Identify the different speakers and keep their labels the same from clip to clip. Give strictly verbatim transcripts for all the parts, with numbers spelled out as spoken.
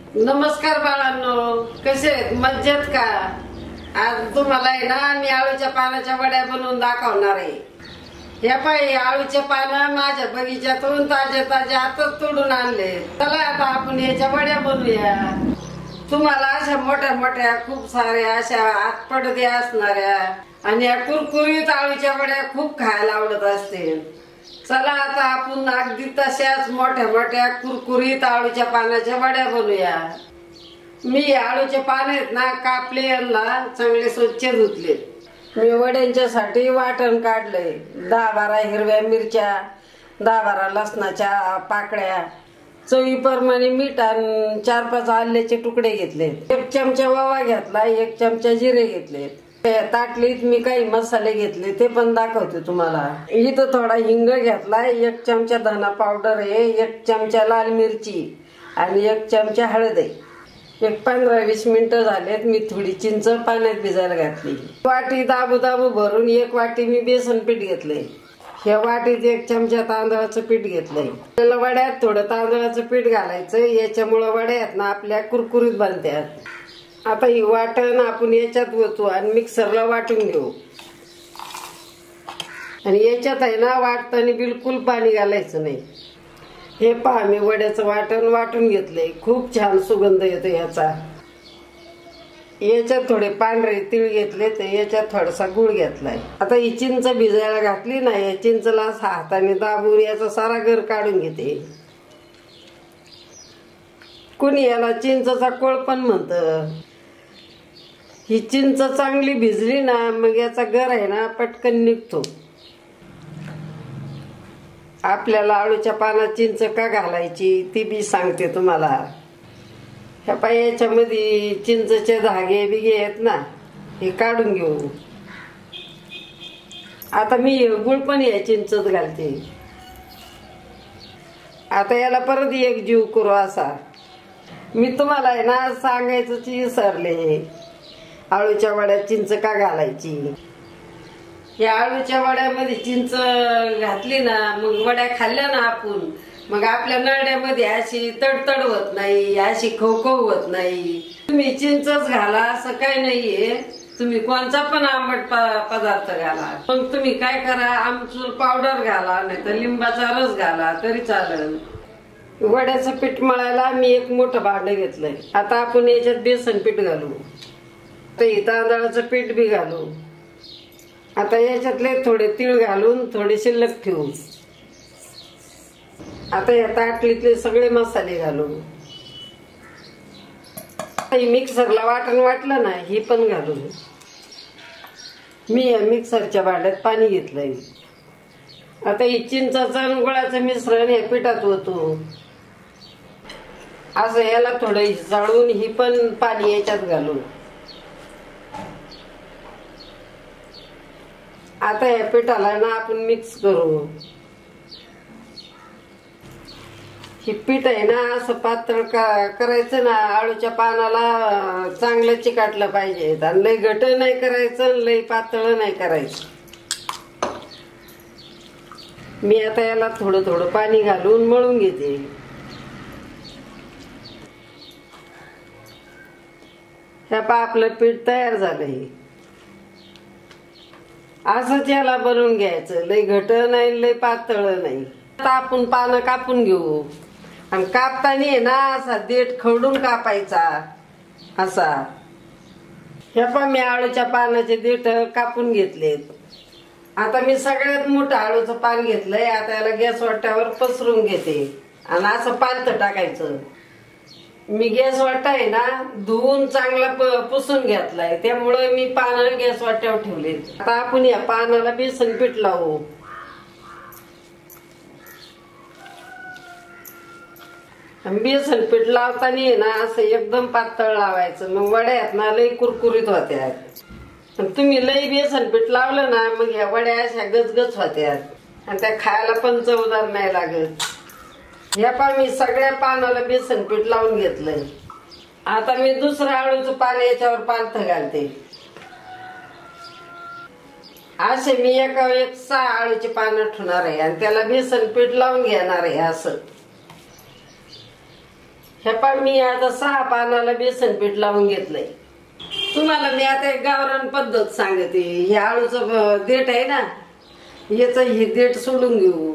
Speaker 1: नमस्कार बाळांनो, कसे आहेत? मजेत का? आज तुम्हाला आहे ना मी आळूच्या पानाच्या वड्या बनवून दाखवणार आहे। या पाय आळूचे पानं माझ्या बगीच्यातून ताजे ताजे आताच तोडून आणले। चला आता आपण याच्या वड्या बनवूया। तुम्हाला अशा मोठ्या मोठ्या खूप साऱ्या अशा आतपडदे असणाऱ्या आणि या कुरकुरीत आळूच्या वड्या खूप खायला आवडत असतील। चला आता आपण अगदी तशाच मोठ्या मोठ्या कुरकुरीत आळूच्या पानाच्या वड्या बनवूया। मी आळूचे पान आहेत ना कापले, यांना चांगले स्वच्छ धुतले। मी वड्यांच्यासाठी वाटण काढलंय। दहा बारा हिरव्या मिरच्या, दहा बारा लसणाच्या पाकळ्या, चवीप्रमाणे मीठ आणि चार पाच आल्याचे तुकडे घेतले। एक चमचा ओवा घेतला, एक चमचा जिरे घेतले। ताटलीत मी काही मसाले घेतले ते पण दाखवते तुम्हाला। इथं थोडा हिंग घेतला, एक चमचा धना पावडर आहे, एक चमचा लाल मिरची आणि एक चमचा हळद आहे। एक पंधरा वीस मिनिटं झालेत। मी थोडी चिंच पाण्यात भिजायला घातली। वाटी दाबू दाबू भरून एक वाटी मी बेसन पीठ घेतलंय। ह्या वाटीत एक चमचा तांदळाचं पीठ घेतलंय। त्याला वड्यात थोडं तांदळाचं पीठ घालायचं, याच्यामुळे वड्या आहेत ना आपल्या कुरकुरीत बनतात। आता ही वाटण आपण याच्यात ओतू आणि मिक्सरला वाटून घेऊ। आणि याच्यात आहे ना वाटताना बिलकुल पाणी घालायचं नाही। हे पहा, मी वड्याचं वाटण वाटून घेतलंय। खूप छान सुगंध येतो याचा। याच्यात थोडे पांढरे तीळ घेतले, तर याच्यात थोडासा गुळ घेतलाय। आता ही चिंच भिजायला घातली ना, या चिंचला हाताने दाबून याचा सारा गर काढून घेते। कुणी याला चिंचचा कोळ पण म्हणतं। ही चिंच चांगली भिजली ना मग याचा गर आहे ना पटकन निघतो। आपल्याला आळूच्या पानात चिंच का घालायची ती बी सांगते तुम्हाला। ह्या पाय याच्यामध्ये चिंचचे धागे बिगे आहेत ना, हे काढून घेऊ। आता मी गुळ पण या चिंचत घालते। आता याला परत एक जीव करू असा। मी तुम्हाला आहे ना सांगायचं विसरले, आळूच्या वड्यात चिंच का घालायची। या आळूच्या वड्यामध्ये चिंच घातली ना मग वड्या खाल्ल्या ना आपण, मग आपल्या नरड्यामध्ये अशी तडतड होत नाही, अशी खवखव होत नाही। तुम्ही चिंचच घाला असं काही नाहीये, तुम्ही कोणता पण आंबट पदार्थ घाला। मग तुम्ही काय करा, आमचूर पावडर घाला, नाही तर लिंबाचा रस घाला तरी चालेल। वड्याचं पीठ मळायला मी एक मोठं भांड घेतलंय। आता आपण याच्यात बेसन पीठ घालू, तांदळाचं पीठ बी घालू। आता याच्यातले थोडे तीळ घालून थोडे शिल्लक ठेवू। आता या ताटलीतले सगळे मसाले घालू। मिक्सरला वाटण वाटलं ना, ही पण घालू। मी या मिक्सरच्या भांड्यात पाणी घेतलंय। आता ही चिंचाचं आणि गुळाचं मिश्रण या पिठात होतो असं याला थोडं जाळून ही पण पाणी याच्यात घालू। आता या पिठाला ना आपण मिक्स करू। हे पीठ आहे ना असं पातळ करायचं ना, आळूच्या पानाला चांगलं चिकाटलं पाहिजे। आणि लय घट नाही करायचं, लय पातळ नाही करायचं। मी आता याला थोडं थोडं पाणी घालून मळून घेते। हे पहा, आपलं पीठ तयार झालंय। असंच याला बनवून घ्यायचं, लय घट नाही लय पातळ नाही। आता आपण पानं कापून घेऊ आणि कापताना आहे ना असा देठ खवडून कापायचा असा। हे पहा, मी आळूच्या पानाचे देठ कापून घेतलेत। आता मी सगळ्यात मोठं आळूचं पान घेतलंय। आता याला गॅस वाट्यावर पसरून घेते आणि असं पालथं टाकायचं। मी गॅस वाटा आहे ना धुवून चांगला पुसून घेतलाय, त्यामुळे मी पानं गॅस वाट्यावर ठेवलेत। आता आपण या पानाला बेसन पीठ लावू। बेसन पीठ लावताना आहे ना असं एकदम पातळ लावायचं, मग वड्या आहेत ना लई कुरकुरीत होत्यात। तुम्ही लई बेसन पीठ लावलं ना मग या वड्या अशा गचगच होत्यात आणि त्या खायला पण चवदार नाही लागत। या पा मी सगळ्या पानाला बेसन पीठ लावून घेतलंय। आता मी दुसरं आळूचं पान याच्यावर पालथं घालते। असे मी एका एक सहा आळूचे पानं ठेवणार आहे आणि त्याला बेसन पीठ लावून घेणार आहे असं। हे पण मी आता सहा पानाला बेसन पीठ लावून घेतलंय. तुम्हाला मी आता एक गावरान पद्धत सांगते. हे आळूचं देठ आहे ना, याच हे देठ सोडून घेऊ.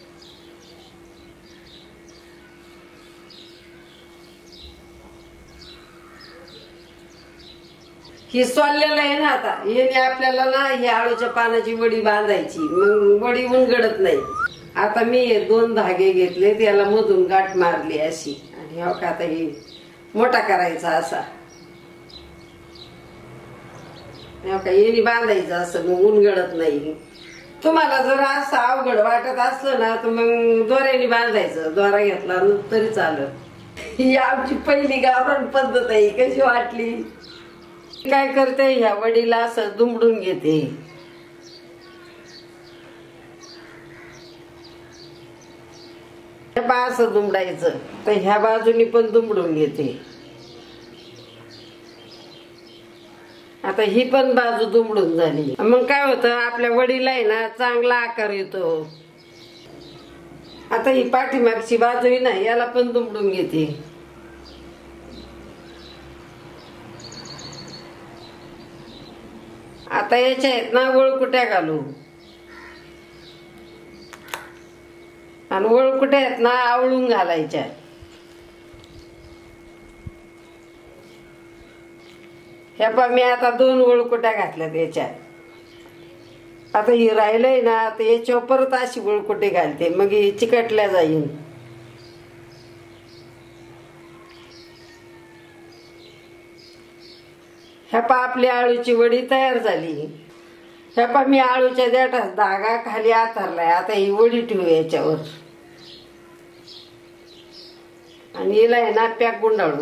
Speaker 1: ही सोललेलं आहे ना, आता याने आपल्याला ना ही आळूच्या पानाची वडी बांधायची, मग वडी उनगडत नाही. आता मी हे दोन धागे घेतले, त्याला मधून गाठ मारली अशी, आणि हो का आता हे मोठा करायचा असा, हो का याने बांधायचं असं, मग उनगडत नाही. तुम्हाला जर असं अवघड वाटत असलं ना तर मग दोऱ्याने बांधायचं, दोरा घेतला तरी चालत. ही आमची पहिली गावरान पद्धत आहे. कशी वाटली? काय करते, ह्या वडीला असं दुमडून घेते. असं दुमडायचं, तर ह्या बाजूनी पण दुमडून घेते. आता ही पण बाजू दुमडून झाली. मग काय होतं, आपल्या वडीला आहे ना चांगला आकार येतो. आता ही पाठीमागची बाजू आहे ना, याला पण दुमडून घेते. आता याच्या आहेत ना वळकुट्या घालू, आणि वळकुट्या आहेत ना आवळून घालायच्या. ह्या पा मी आता दोन वळकुट्या घातल्यात याच्यात. आता ही राहिलंय ना, तर याच्यावर परत अशी वळकुटे घालते, मग ही चिकटल्या जाईल. ह्या पा आपली आळूची वडी तयार झाली. ह्या पा मी आळूच्या देठात धागा खाली आथरलाय. आता ही वडी ठेवू याच्यावर, आणि हिला आहे ना पॅक गुंडाळू.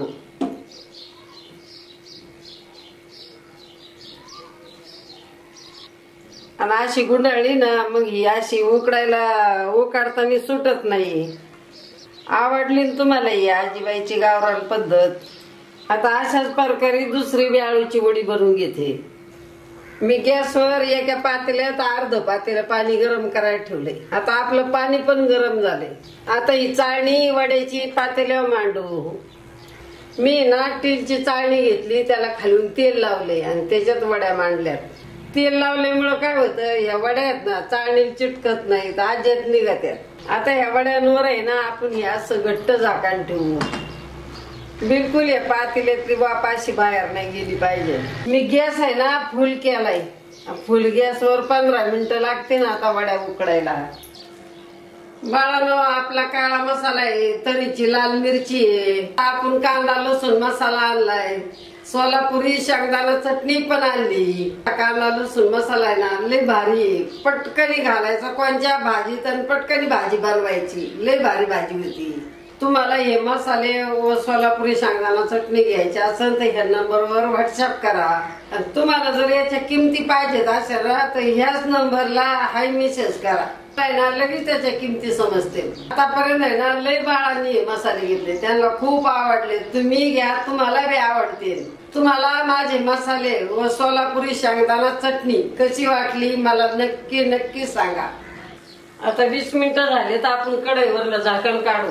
Speaker 1: आणि अशी गुंडाळली ना, मग ही अशी उकडायला उकाडताना सुटत नाही. आवडली ना तुम्हाला ही आजीबाईची गावरान पद्धत? आता अशाच प्रकारे दुसरी बी आळूची वडी बनवून घेते. मी गॅसवर एका पातेल्यात अर्ध पातेलं पाणी गरम करायला ठेवले. आता आपलं पाणी पण गरम झाले. आता ही चाळणी वड्याची पातेल्यावर मांडू. मी ना स्टीलची चाळणी घेतली, त्याला खालून तेल लावले आणि त्याच्यात वड्या मांडल्यात. तेल लावल्यामुळं काय होतं, ह्या वड्या आहेत ना चाळणीला चिटकत नाहीत, आज्यात निघत्यात. आता ह्या वड्यांवर आहे ना आपण हे असं घट्ट झाकण ठेवू. बिलकुल या पातेल्यातली वाफ अशी बाहेर नाही गेली पाहिजे. मी गॅस आहे ना फुल केलाय. फुल गॅसवर पंधरा मिनिटं लागते ना आता वड्या उकडायला. बाळानो, आपला काळा मसाला आहे, तरीची लाल मिरची आहे, आपण कांदा लसूण मसाला आणलाय, सोलापुरी शेंगदाणा चटणी पण आणली. कांदा लसूण मसाला आहे ना लय भारी, पटकनी घालायचा कोणत्या भाजीत आणि पटकनी भाजी बनवायची. लय भारी भाजी होती. तुम्हाला हे मसाले व सोलापुरी शेंगदाणा चटणी घ्यायची असेल तर ह्या नंबरवर व्हॉट्सअप करा. आणि तुम्हाला जर याच्या किमती पाहिजेत असेल ना तर ह्याच नंबरला हाय मेसेज करा. ना लगेच त्याच्या किमती समजते. आतापर्यंत आहे ना लय बाळांनी मसाले घेतले, त्यांना खूप आवडले. तुम्ही घ्या, तुम्हाला बी आवडतील. तुम्हाला माझे मसाले व सोलापुरी शेंगदाणा चटणी कशी वाटली मला नक्की नक्की सांगा. आता वीस मिनिटं झाले तर आपण कढईवरलं झाकण काढू.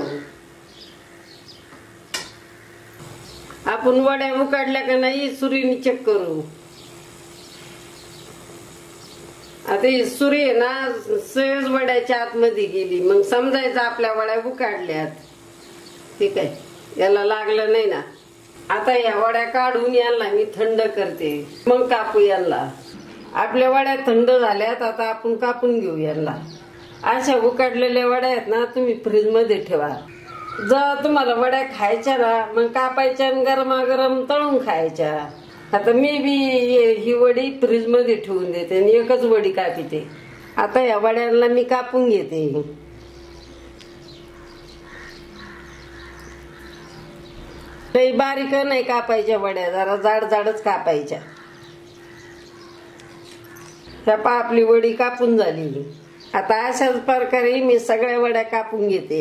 Speaker 1: आपण वड्या उकाडल्या का नाही सुरीने चेक करू. आता ही सुरी आहे ना सहज वड्याच्या आतमध्ये गेली, मग समजायचं आपल्या वड्या उकाडल्यात. ठीक आहे, याला लागलं नाही ना. आता या वड्या काढून यांना मी थंड करते, मग कापू यांना. आपल्या वड्या थंड झाल्यात, आता आपण कापून घेऊ यांना. अशा उकाडलेल्या वड्या आहेत ना तुम्ही फ्रीज मध्ये ठेवा. जर तुम्हाला वड्या खायच्या ना मग कापायच्या आणि गरमागरम तळून खायच्या. आता मी बी ही वडी फ्रीज मध्ये ठेवून देते आणि एकच वडी कापते. आता या वड्यांना मी कापून घेते. काही बारीक नाही कापायच्या वड्या, जरा जाड जाडच कापायच्या. ह्या पा आपली वडी कापून झाली. आता अशाच प्रकारे मी सगळ्या वड्या कापून घेते.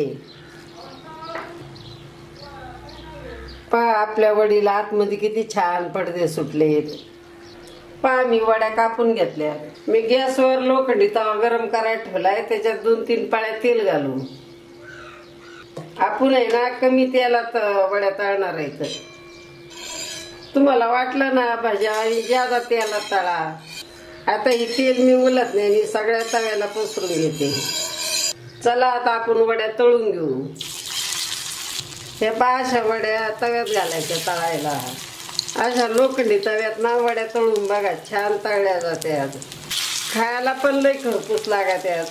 Speaker 1: पा आपल्या वडीला आतमध्ये किती छान पडदे सुटलेत. पा मी वड्या कापून घेतल्या. मी गॅसवर लोखंडी तवा गरम करायला ठेवलाय, त्याच्यात दोन तीन पाळ्या तेल घालू. आपण आहे ना कमी तेलात वड्या तळणार आहेत. तुम्हाला वाटलं ना भाज्या आणि ज्यादा तेलात तळा. आता ही तेल मी उलत नाही आणि सगळ्या तव्याला पसरून घेते. चला आता आपण वड्या तळून घेऊ. हे अशा वड्या तव्यात घालायच्या तळायला. अशा लोखंडी तव्यात ना वड्या तळून बघा, छान तळल्या जात्यात. खायला पण लय खरपूस लागत्यात.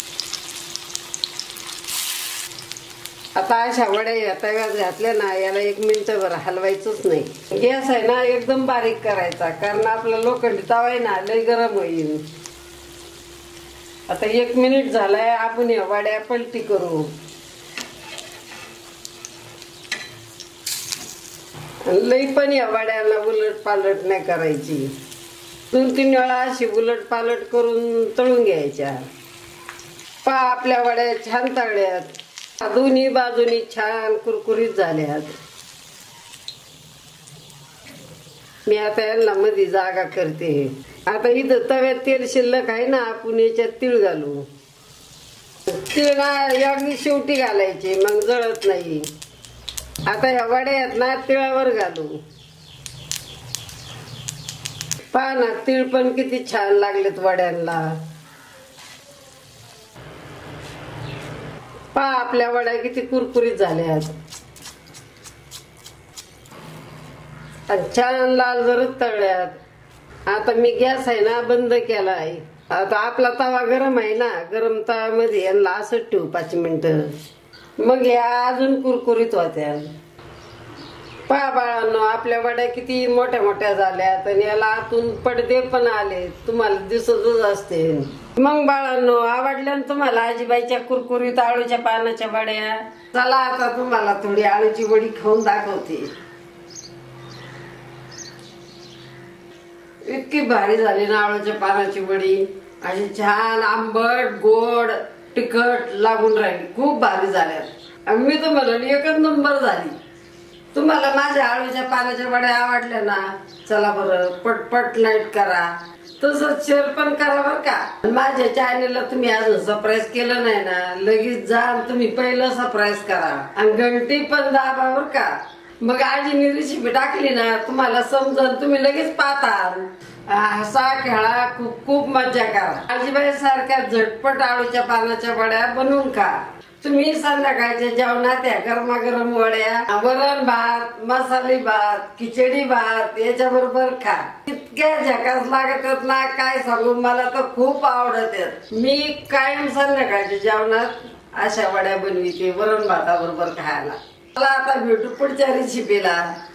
Speaker 1: आता अशा वड्या या तव्यात घातल्या ना, याला एक मिनिटभर हलवायचंच नाही. गॅस आहे ना एकदम बारीक करायचा, कारण आपला लोखंडी तवा आहे ना लय गरम होईल. आता एक मिनिट झालाय, आपण या वड्या पलटी करू. लई पण या वड्याला उलट पालट नाही करायची. दोन तीन वेळा अशी उलट पालट करून तळून घ्यायच्या. पा आपल्या वड्या छान तळल्यात, दोन्ही बाजूनी छान कुरकुरीत झाल्यात. मी आता यांना मध्ये जागा करते. आता इथं तव्यात तेल शिल्लक आहे ना, आपण याच्यात तीळ घालू. तीळ ना अगदी शेवटी घालायचे, मग जळत नाही. आता या वड्या आहेत ना तिळावर घालू. पहा ना तीळ पण किती छान लागलेत वड्यांना. पहा आपल्या वड्या किती कुरकुरीत झाल्यात. छान लाल जरच तळल्यात. आता मी गॅस आहे ना बंद केला आहे. आता आपला तवा गरम आहे ना, गरम तव्यामध्ये यांना असंच ठेवू पाच मिनिटं, मग या अजून कुरकुरीत होत्या. पहा बाळांनो, आपल्या वड्या किती मोठ्या मोठ्या झाल्यात आणि याला आतून पडदे पण आले, तुम्हाला दिसतच असते. मग बाळांनो, आवडल्या ना तुम्हाला आजीबाईच्या कुरकुरीत आळूच्या पानाच्या वड्या? चला आता तुम्हाला थोडी आळूची वडी खाऊन दाखवते. इतकी भारी झाली ना आळूच्या पानाची वडी. अशी छान आंबट गोड तिखट लागून राहिली, खूप भारी झाल्या. मी तुम्हाला एकच नंबर झाली. तुम्हाला माझ्या आळूच्या पानाच्या वड्या आवडल्या ना, चला बरं पटपट लाईक करा, तसंच शेअर पण करा बर का. माझ्या चॅनलला तुम्ही अजून सबस्क्राईब केलं नाही ना, लगेच जा तुम्ही पहिलं सबस्क्राईब करा आणि घंटी पण दाबा बर का. मग आजीने रेसिपी टाकली ना तुम्हाला समजून तुम्ही लगेच पाहता. हसा खेळा, खूप खूप मजा करा. आजीबाई सारख्या झटपट आळूच्या पानाच्या वड्या बनवून खा. तुम्ही संध्याकाळच्या जेवणात या गरमागरम वड्या, वरण भात, मसाले भात, खिचडी भात याच्या बरोबर खा. इतक्या झकास लागतात ना काय सांगू, मला तर खूप आवडतात. मी कायम संध्याकाळच्या जेवणात अशा वड्या बनविते वरण भाताबरोबर खायला. चला आता भेटू पुढच्या रेसिपीला.